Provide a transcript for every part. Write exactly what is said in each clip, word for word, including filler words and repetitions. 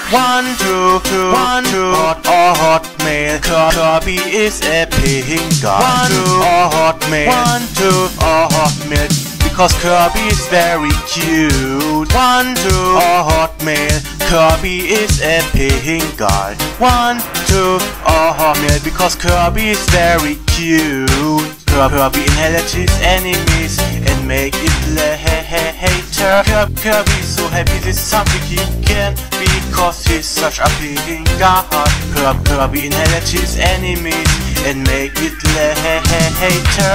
One, two, two, one, two, hot or hotmail. Kirby is a pink guy. One, two, or hotmail. One, two, or hotmail. Because Kirby is very cute. One, two, or hotmail. Kirby is a pink guy. One, two, or hotmail. Because Kirby is very cute. Kirby inherits his enemies and make it later. Kirby is so happy this is something he can because he's such a pink guy. Kirby inherits his enemies and make it later.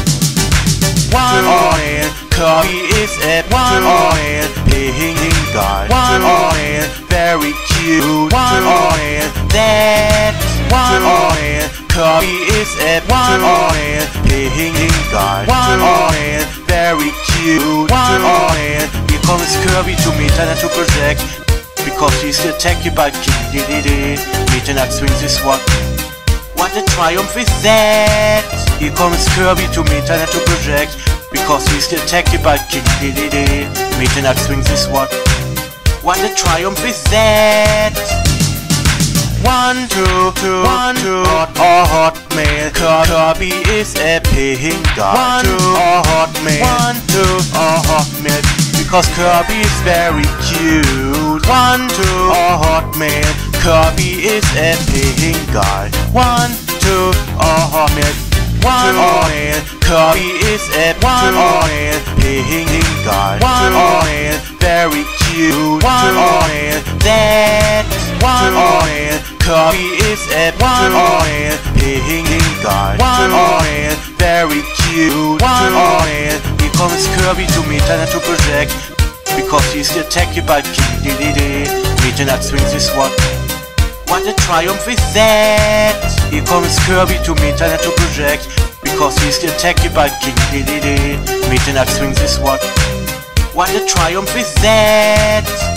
One man, Kirby is a one man, pink guy. One man, very cute. One man, that one man, Kirby is a one man, pink guy. One man, very cute. One man, here comes Kirby to meet and to project because he's attacked by King Dedede. Meet and swings his sword. What a triumph is that! Here comes Kirby to meet and to project because he's attacked by King Dedede. Meet and swings his sword. What a triumph is that! One, two, two, one, two, hot or hotmail. Kirby is a pink guy. One, two, or hotmail. One, two, or hotmail. Because Kirby is very cute. One, two, or hotmail. Kirby is a pink guy. One, two, or hotmail. One, man, Kirby is a one man, pink guy. One man, very cute. One man, that one man, Kirby is a one man, pink guy. One man, very cute. One man, here comes Kirby to meet and to project because he's attacked by King Dedede. Meet and swings his sword. What a triumph is that! Here comes Kirby to meet and to project because he's attacked by King Dedede. Meet and swings his sword. What a triumph is that!